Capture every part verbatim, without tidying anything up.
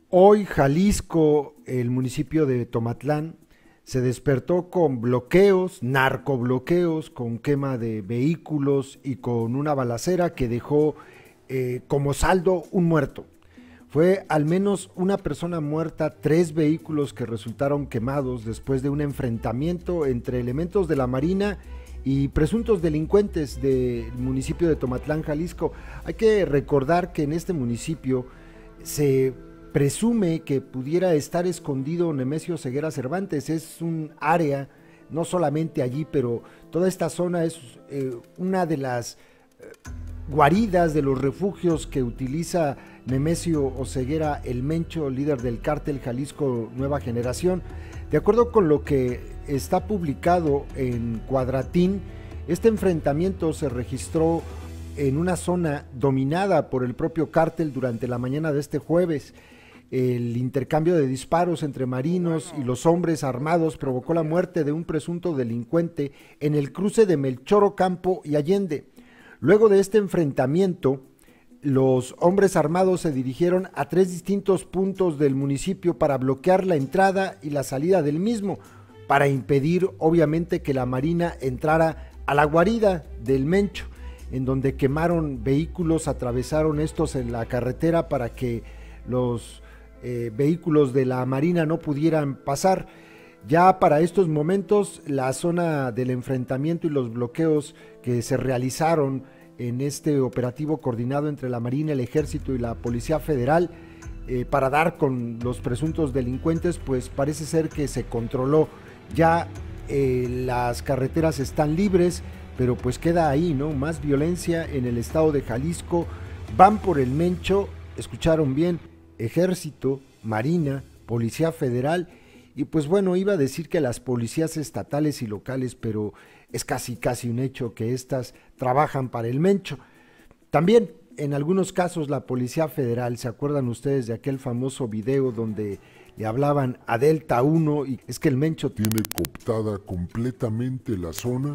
Hoy Jalisco, el municipio de Tomatlán, se despertó con bloqueos, narcobloqueos, con quema de vehículos y con una balacera que dejó eh, como saldo un muerto. Fue al menos una persona muerta, tres vehículos que resultaron quemados después de un enfrentamiento entre elementos de la Marina y presuntos delincuentes del municipio de Tomatlán, Jalisco. Hay que recordar que en este municipio se presume que pudiera estar escondido Nemesio Ceguera Cervantes. Es un área, no solamente allí, pero toda esta zona es eh, una de las eh, guaridas, de los refugios que utiliza Nemesio Oseguera el Mencho, líder del cártel Jalisco Nueva Generación. De acuerdo con lo que está publicado en Cuadratín, este enfrentamiento se registró en una zona dominada por el propio cártel durante la mañana de este jueves. El intercambio de disparos entre marinos y los hombres armados provocó la muerte de un presunto delincuente en el cruce de Melchor Ocampo y Allende. Luego de este enfrentamiento, los hombres armados se dirigieron a tres distintos puntos del municipio para bloquear la entrada y la salida del mismo, para impedir obviamente que la Marina entrara a la guarida del Mencho, en donde quemaron vehículos, atravesaron estos en la carretera para que los eh, vehículos de la Marina no pudieran pasar. Ya para estos momentos, la zona del enfrentamiento y los bloqueos que se realizaron en este operativo coordinado entre la Marina, el Ejército y la Policía Federal eh, para dar con los presuntos delincuentes, pues parece ser que se controló. Ya eh, las carreteras están libres, pero pues queda ahí, ¿no? Más violencia en el estado de Jalisco. Van por el Mencho, escucharon bien, Ejército, Marina, Policía Federal, y pues bueno, iba a decir que las policías estatales y locales, pero es casi casi un hecho que estas trabajan para el Mencho. También en algunos casos la Policía Federal, ¿se acuerdan ustedes de aquel famoso video donde le hablaban a Delta uno? Y es que el Mencho tiene cooptada completamente la zona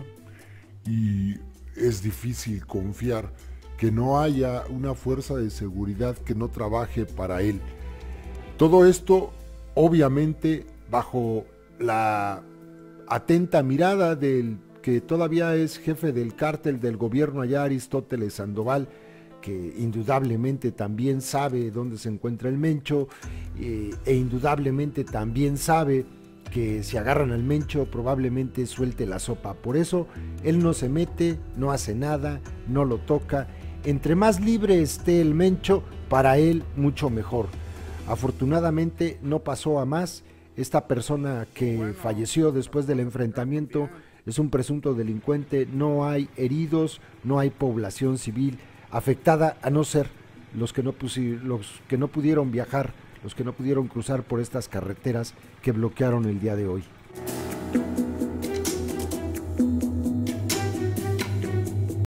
y es difícil confiar que no haya una fuerza de seguridad que no trabaje para él. Todo esto obviamente bajo la atenta mirada del que todavía es jefe del cártel del gobierno allá, Aristóteles Sandoval, que indudablemente también sabe dónde se encuentra el Mencho eh, e indudablemente también sabe que si agarran al Mencho probablemente suelte la sopa. Por eso él no se mete, no hace nada, no lo toca. Entre más libre esté el Mencho, para él mucho mejor. Afortunadamente no pasó a más. Esta persona que falleció después del enfrentamiento es un presunto delincuente, no hay heridos, no hay población civil afectada, a no ser los que no, los que no pudieron viajar, los que no pudieron cruzar por estas carreteras que bloquearon el día de hoy.